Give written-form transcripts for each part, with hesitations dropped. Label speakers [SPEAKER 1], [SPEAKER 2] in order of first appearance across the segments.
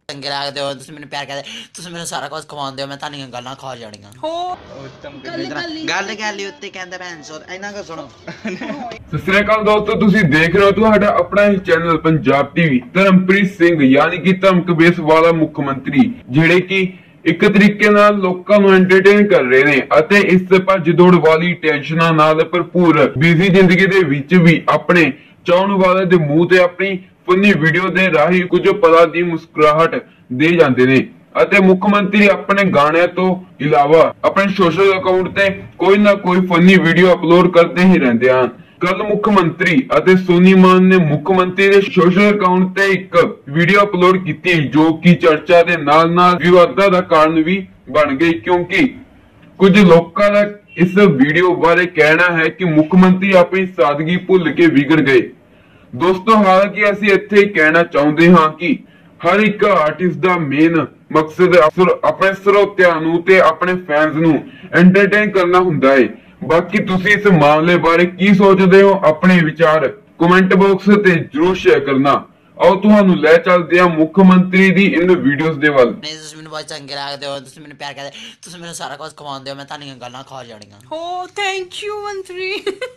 [SPEAKER 1] ਚੰਗੇ ਲੱਗਦੇ ਹੋ ਤੁਸੀਂ ਮੈਨੂੰ ਪਿਆਰ ਕਰਦੇ ਤੁਸੀਂ ਮੈਨੂੰ ਸਾਰਾ ਕੁਝ ਖਵਾਉਂਦੇ ਹੋ ਮੈਂ ਤੁਹਾਡੀਆਂ ਗੱਲਾਂ ਖਾ ਜਾਣੀਆਂ
[SPEAKER 2] ਹੋ
[SPEAKER 1] ਗੱਲ ਗੱਲ ਉੱਤੇ ਕਹਿੰਦਾ ਭੈਣ ਸੋ ਇਹਨਾਂ ਕੋ ਸੁਣੋ।
[SPEAKER 3] ਸਤਿ ਸ੍ਰੀ ਅਕਾਲ ਦੋਸਤੋ, ਤੁਸੀਂ ਦੇਖ ਰਹੇ ਹੋ ਤੁਹਾਡਾ ਆਪਣਾ ਹੀ ਚੈਨਲ ਪੰਜਾਬ ਟੀਵੀ। ਧਰਮਪ੍ਰੀਤ ਸਿੰਘ ਯਾਨੀ ਕਿ ਧਮਕਬੇਸ ਵਾਲਾ ਮੁੱਖ ਮੰਤਰੀ ਜਿਹੜੇ ਕਿ ਇੱਕ ਤਰੀਕੇ ਨਾਲ ਲੋਕਾਂ ਨੂੰ ਐਂਟਰਟੇਨ ਕਰ ਰਹੇ ਨੇ ਅਤੇ ਇਸ ਭੱਜ ਦੌੜ ਵਾਲੀ ਟੈਨਸ਼ਨਾਂ ਨਾਲ ਭਰਪੂਰ ਬਿਜ਼ੀ ਜ਼ਿੰਦਗੀ ਦੇ ਵਿੱਚ ਵੀ ਆਪਣੇ ਚਾਹਣ ਵਾਲੇ ਦੇ ਮੂੰਹ ਤੇ ਆਪਣੀ ਫਨੀ ਵੀਡੀਓ ਦੇ ਰਾਹੀਂ ਕੁਝ ਪਲਾਂ ਦੀ ਮੁਸਕਰਾਹਟ ਦੇ ਜਾਂਦੇ ਨੇ ਅਤੇ ਮੁੱਖ ਮੰਤਰੀ ਆਪਣੇ ਗਾਣਿਆਂ ਤੋਂ ਇਲਾਵਾ ਆਪਣੇ ਸੋਸ਼ਲ ਅਕਾਊਂਟ ਤੇ ਕੋਈ ਨਾ ਕੋਈ ਫਨੀ ਵੀਡੀਓ ਅਪਲੋਡ ਕਰਦੇ ਹੀ ਰਹਿੰਦੇ ਹਨ। ਕੱਲ ਮੁੱਖ ਮੰਤਰੀ ਅਤੇ ਸੋਨੀ ਮਾਨ ਨੇ ਮੁੱਖ ਮੰਤਰੀ ਦੇ ਸੋਸ਼ਲ ਅਕਾਊਂਟ ਤੇ ਇੱਕ ਵੀਡੀਓ ਅਪਲੋਡ ਕੀਤੀ ਜੋ ਕਿ ਚਰਚਾ ਦੇ ਨਾਲ-ਨਾਲ ਵਿਵਾਦਾਂ ਦਾ ਕਾਰਨ ਵੀ ਬਣ ਗਈ ਕਿਉਂਕਿ ਕੁਝ ਲੋਕਾਂ ਦਾ ਇਸ ਵੀਡੀਓ ਬਾਰੇ ਕਹਿਣਾ ਹੈ ਕਿ ਮੁੱਖ ਮੰਤਰੀ ਆਪਣੀ ਸਾਦਗੀ ਭੁੱਲ ਕੇ ਵਿਗੜ ਗਏ। ਦੋਸਤੋ, ਹਾਲਾਂਕਿ ਅਸੀਂ ਇੱਥੇ ਹੀ ਕਹਿਣਾ ਚਾਹੁੰਦੇ ਹਾਂ ਕਿ ਹਰ ਇੱਕ ਆਰਟਿਸਟ ਦਾ ਮੇਨ ਮਕਸਦ ਆਪਣੇ ਸਰੋਤਿਆਂ ਨੂੰ ਤੇ ਆਪਣੇ ਫੈਨਸ ਨੂੰ ਐਂਟਰਟੇਨ ਕਰਨਾ ਹੁੰਦਾ ਹੈ। ਬਾਕੀ ਤੁਸੀਂ ਇਸ ਮਾਮਲੇ ਬਾਰੇ ਕੀ ਸੋਚਦੇ ਹੋ, ਆਪਣੇ ਵਿਚਾਰ ਕਮੈਂਟ ਬਾਕਸ ਤੇ ਜਰੂਰ ਸ਼ੇਅਰ ਕਰਨਾ। ਆਓ ਤੁਹਾਨੂੰ ਲੈ ਚੱਲਦੇ ਹਾਂ ਮੁੱਖ ਮੰਤਰੀ ਦੀ ਇਨ ਵੀਡੀਓਜ਼ ਦੇ ਵੱਲ।
[SPEAKER 1] ਨਹੀਂ ਤੁਸੀਂ ਮੈਨੂੰ ਬਹੁਤ ਚੰਗੇ ਲੱਗਦੇ ਹੋ ਤੁਸੀਂ ਮੈਨੂੰ ਪਿਆਰ ਕਰਦੇ ਤੁਸੀਂ ਮੈਨੂੰ ਸਾਰਾ ਕੁਝ ਖਵਾਉਂਦੇ ਹੋ ਮੈਂ ਤੁਹਾਡੀਆਂ ਗੱਲਾਂ ਖਾ ਜਾਣੀਆਂ।
[SPEAKER 2] ਹੋ ਥੈਂਕ ਯੂ ਮੰਤਰੀ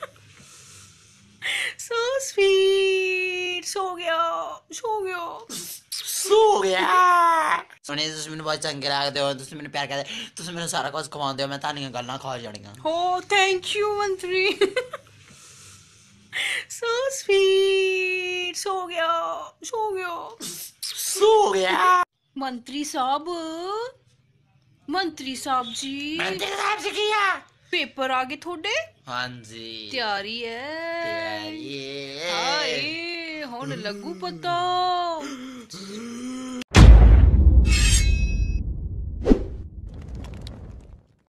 [SPEAKER 2] so sweet ਸੋ ਗਿਆ
[SPEAKER 1] ਸੁਣੇ ਤੁਸੀਂ ਮੈਨੂੰ ਬਹੁਤ ਚੰਗੇ ਲੱਗਦੇ ਹੋ ਤੁਸੀਂ ਮੈਨੂੰ ਪਿਆਰ ਕਰਦੇ ਤੁਸੀਂ ਮੈਨੂੰ ਸਾਰਾ ਕੁਝ ਖਵਾਉਂਦੇ ਹੋ ਮੈਂ ਤੁਹਾਡੀਆਂ ਗੱਲਾਂ ਖਾ ਜਾਣੀਆਂ।
[SPEAKER 2] ਹੋ ਥੈਂਕ ਯੂ ਮੰਤਰੀ so sweet ਸੋ ਗਿਆ ਮੰਤਰੀ ਸਾਹਿਬ ਜੀ ਪੇਪਰ ਆ ਗਏ ਤੁਹਾਡੇ?
[SPEAKER 1] ਹਾਂਜੀ
[SPEAKER 2] ਤਿਆਰੀ ਹੈ
[SPEAKER 1] ਤਿਆਰੀ
[SPEAKER 2] ਹਾਏ ਹੁਣ ਲੱਗੂ ਪਤਾ